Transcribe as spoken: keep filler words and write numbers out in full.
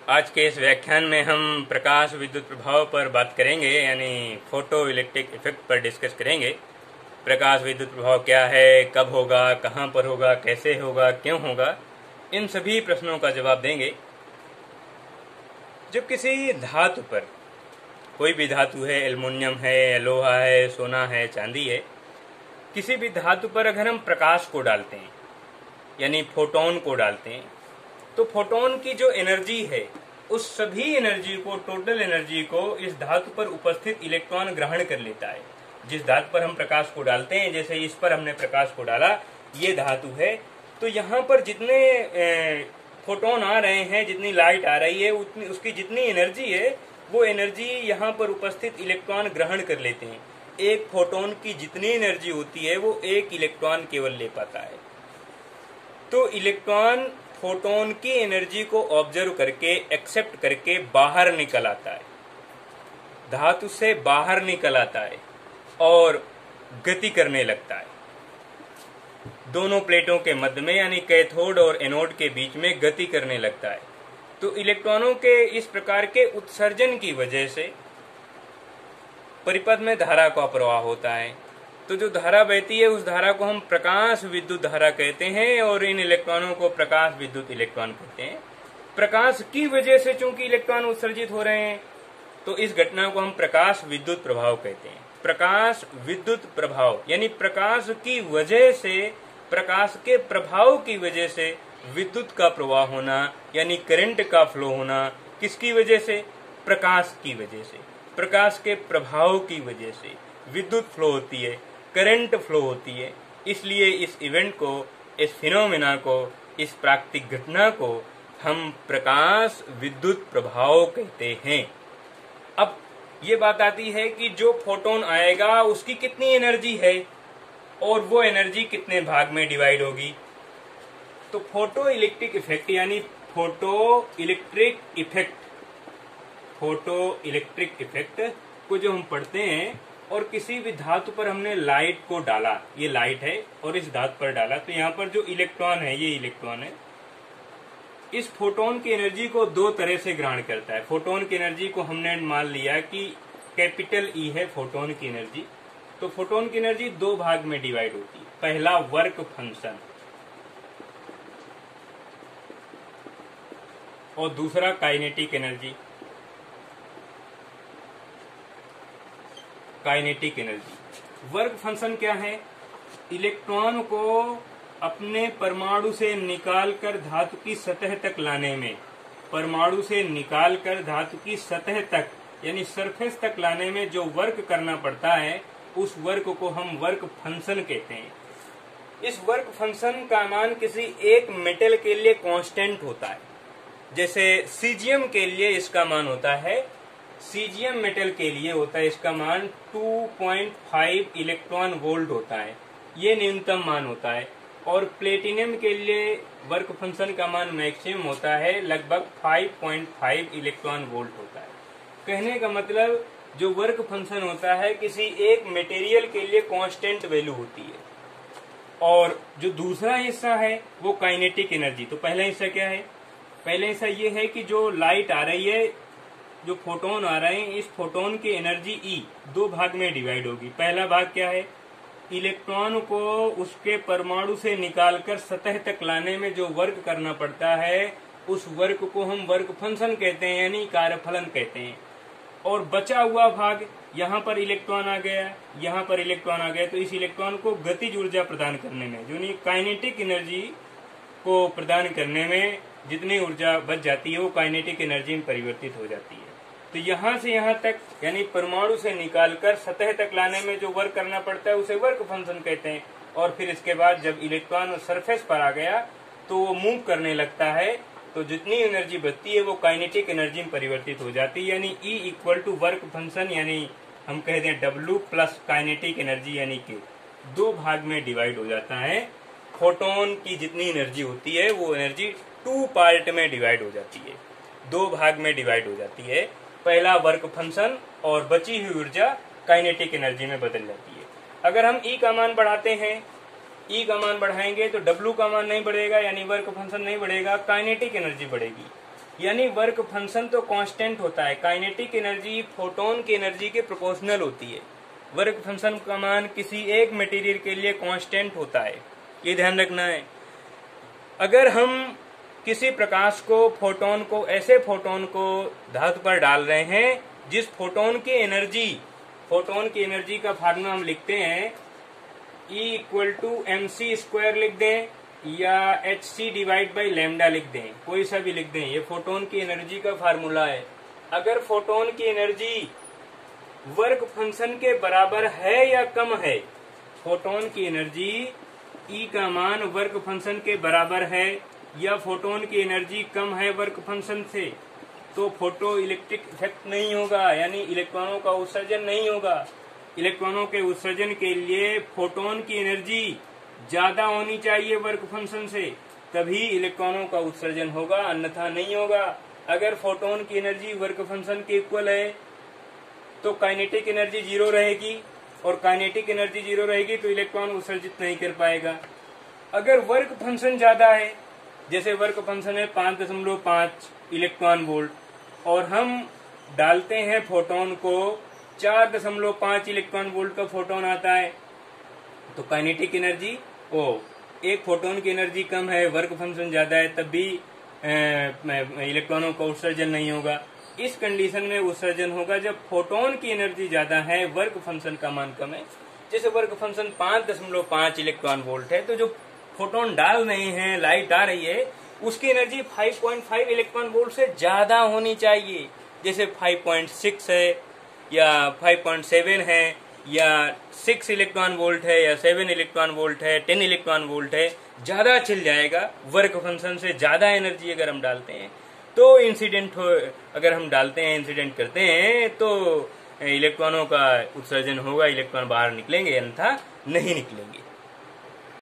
आज के इस व्याख्यान में हम प्रकाश विद्युत प्रभाव पर बात करेंगे, यानी फोटो इलेक्ट्रिक इफेक्ट पर डिस्कस करेंगे। प्रकाश विद्युत प्रभाव क्या है, कब होगा, कहाँ पर होगा, कैसे होगा, क्यों होगा, इन सभी प्रश्नों का जवाब देंगे। जब किसी धातु पर, कोई भी धातु है, एल्युमिनियम है, लोहा है, सोना है, चांदी है, किसी भी धातु पर अगर हम प्रकाश को डालते हैं यानी फोटोन को डालते हैं, तो फोटोन की जो एनर्जी है उस सभी एनर्जी को, टोटल एनर्जी को इस धातु पर उपस्थित इलेक्ट्रॉन ग्रहण कर लेता है। जिस धातु पर हम प्रकाश को डालते हैं, जैसे इस पर हमने प्रकाश को डाला, ये धातु है, तो यहाँ पर जितने फोटोन आ रहे हैं, जितनी लाइट आ रही है, उतनी उसकी जितनी एनर्जी है वो एनर्जी यहाँ पर उपस्थित इलेक्ट्रॉन ग्रहण कर लेते हैं। एक फोटोन की जितनी एनर्जी होती है वो एक इलेक्ट्रॉन केवल ले पाता है। तो इलेक्ट्रॉन फोटोन की एनर्जी को ऑब्जर्व करके, एक्सेप्ट करके बाहर निकल आता है, धातु से बाहर निकल आता है और गति करने लगता है। दोनों प्लेटों के मध्य में, यानी कैथोड और एनोड के बीच में गति करने लगता है। तो इलेक्ट्रॉनों के इस प्रकार के उत्सर्जन की वजह से परिपथ में धारा का प्रवाह होता है। तो जो धारा बहती है उस धारा को हम प्रकाश विद्युत धारा कहते हैं, और इन इलेक्ट्रॉनों को प्रकाश विद्युत इलेक्ट्रॉन कहते हैं। प्रकाश की वजह से चूंकि इलेक्ट्रॉन उत्सर्जित हो रहे हैं, तो इस घटना को हम प्रकाश विद्युत प्रभाव कहते हैं। प्रकाश विद्युत प्रभाव यानी प्रकाश की वजह से, प्रकाश के प्रभाव की वजह से विद्युत का प्रवाह होना, यानी करंट का फ्लो होना। किसकी वजह से? प्रकाश की वजह से। प्रकाश के प्रभाव की वजह से विद्युत फ्लो होती है, करंट फ्लो होती है। इसलिए इस इवेंट को, इस फिनोमेना को, इस प्राकृतिक घटना को हम प्रकाश विद्युत प्रभाव कहते हैं। अब ये बात आती है कि जो फोटोन आएगा उसकी कितनी एनर्जी है और वो एनर्जी कितने भाग में डिवाइड होगी। तो फोटो इलेक्ट्रिक इफेक्ट यानी photoelectric effect photoelectric effect को जो हम पढ़ते हैं, और किसी भी धातु पर हमने लाइट को डाला, ये लाइट है, और इस धातु पर डाला, तो यहाँ पर जो इलेक्ट्रॉन है, ये इलेक्ट्रॉन है, इस फोटोन की एनर्जी को दो तरह से ग्रहण करता है। फोटोन की एनर्जी को हमने मान लिया कि कैपिटल ई है फोटोन की एनर्जी। तो फोटोन की एनर्जी दो भाग में डिवाइड होती है। पहला वर्क फंक्शन और दूसरा kinetic energy. Kinetic energy work function क्या है? इलेक्ट्रॉन को अपने परमाणु से निकालकर धातु की सतह तक लाने में, परमाणु से निकालकर धातु की सतह तक यानी सरफेस तक लाने में जो वर्क करना पड़ता है, उस वर्क को हम वर्क फंक्शन कहते हैं। इस वर्क फंक्शन का मान किसी एक मेटल के लिए कांस्टेंट होता है। जैसे सीजियम के लिए इसका मान होता है, सीजियम मेटल के लिए होता है इसका मान two point five electron volt होता है, ये न्यूनतम मान होता है। और प्लेटिनियम के लिए वर्क फंक्शन का मान मैक्सिमम होता है, लगभग five point five electron volt होता है। कहने का मतलब जो वर्क फंक्शन होता है किसी एक मटेरियल के लिए कांस्टेंट वैल्यू होती है। और जो दूसरा हिस्सा है वो काइनेटिक एनर्जी। तो पहला हिस्सा क्या है? पहला हिस्सा ये है कि जो लाइट आ रही है, जो फोटोन आ रहे हैं, इस फोटोन की एनर्जी ई दो भाग में डिवाइड होगी। पहला भाग क्या है? इलेक्ट्रॉन को उसके परमाणु से निकालकर सतह तक लाने में जो वर्क करना पड़ता है, उस वर्क को हम वर्क फंक्शन कहते हैं, यानी कार्यफलन कहते हैं। और बचा हुआ भाग, यहाँ पर इलेक्ट्रॉन आ गया, यहाँ पर इलेक्ट्रॉन आ गया, तो इस इलेक्ट्रॉन को गतिज ऊर्जा प्रदान करने में, जो काइनेटिक एनर्जी को प्रदान करने में जितनी ऊर्जा बच जाती है वो काइनेटिक एनर्जी में परिवर्तित हो जाती है। तो यहाँ से यहाँ तक यानी परमाणु से निकालकर सतह तक लाने में जो वर्क करना पड़ता है उसे वर्क फंक्शन कहते हैं। और फिर इसके बाद जब इलेक्ट्रॉन सरफेस पर आ गया तो वो मूव करने लगता है, तो जितनी एनर्जी बचती है वो काइनेटिक एनर्जी में परिवर्तित हो जाती है। यानी E equal to work function, यानी हम कह दें W प्लस काइनेटिक एनर्जी, यानी कि दो भाग में डिवाइड हो जाता है। फोटोन की जितनी एनर्जी होती है वो एनर्जी टू पार्ट में डिवाइड हो जाती है, दो भाग में डिवाइड हो जाती है। पहला वर्क फंक्शन और बची हुई ऊर्जा काइनेटिक एनर्जी में बदल जाती है। अगर हम E का मान बढ़ाते हैं, ई का मान बढ़ाएंगे तो डब्ल्यू का मान नहीं बढ़ेगा, यानी वर्क फंक्शन नहीं बढ़ेगा, काइनेटिक एनर्जी बढ़ेगी। यानी वर्क फंक्शन तो कांस्टेंट होता है। काइनेटिक एनर्जी फोटोन की एनर्जी के प्रोपोर्शनल होती है। वर्क फंक्शन का मान किसी एक मटेरियल के लिए कांस्टेंट होता है, ये ध्यान रखना है। अगर हम किसी प्रकाश को, फोटोन को, ऐसे फोटोन को धातु पर डाल रहे हैं जिस फोटोन की एनर्जी, फोटोन की एनर्जी का फार्मूला हम लिखते हैं E equal to M C square लिख दें या H C divide by lambda लिख दें, कोई सा भी लिख दें, ये फोटोन की एनर्जी का फार्मूला है। अगर फोटोन की एनर्जी वर्क फंक्शन के बराबर है या कम है, फोटोन की एनर्जी E का मान वर्क फंक्शन के बराबर है या फोटोन की एनर्जी कम है वर्क फंक्शन से, तो फोटो इलेक्ट्रिक इफेक्ट नहीं होगा, यानी इलेक्ट्रॉनों का उत्सर्जन नहीं होगा। इलेक्ट्रॉनों के उत्सर्जन के लिए फोटोन की एनर्जी ज्यादा होनी चाहिए वर्क फंक्शन से, तभी इलेक्ट्रॉनों का उत्सर्जन होगा, अन्यथा नहीं होगा। अगर फोटोन की एनर्जी वर्क फंक्शन के इक्वल है तो काइनेटिक एनर्जी जीरो रहेगी, और काइनेटिक एनर्जी जीरो रहेगी तो इलेक्ट्रॉन उत्सर्जित नहीं कर पाएगा। अगर वर्क फंक्शन ज्यादा है, जैसे वर्क फंक्शन है पांच दशमलव पांच इलेक्ट्रॉन वोल्ट, और हम डालते हैं फोटोन को चार दशमलव पांच इलेक्ट्रॉन वोल्ट का फोटोन आता है, तो काइनेटिक एनर्जी ओ एक फोटोन की एनर्जी कम है, वर्क फंक्शन ज्यादा है, तब भी इलेक्ट्रॉनों का उत्सर्जन नहीं होगा। इस कंडीशन में उत्सर्जन होगा जब फोटोन की एनर्जी ज्यादा है, वर्क फंक्शन का मान कम है। जैसे वर्क फंक्शन पांच दशमलव पांच इलेक्ट्रॉन वोल्ट है, तो जो फोटोन डाल रहे हैं, लाइट आ रही है, उसकी एनर्जी पाँच पॉइंट पाँच इलेक्ट्रॉन वोल्ट से ज्यादा होनी चाहिए। जैसे पाँच पॉइंट छह है या पाँच पॉइंट सात है या छह इलेक्ट्रॉन वोल्ट है या सात इलेक्ट्रॉन वोल्ट है, दस इलेक्ट्रॉन वोल्ट है, ज्यादा चल जाएगा। वर्क फंक्शन से ज्यादा एनर्जी अगर हम डालते हैं तो इंसिडेंट हो, अगर हम डालते हैं, इंसिडेंट करते हैं, तो इलेक्ट्रॉनों का उत्सर्जन होगा, इलेक्ट्रॉन बाहर निकलेंगे, अन्यथा नहीं निकलेंगे।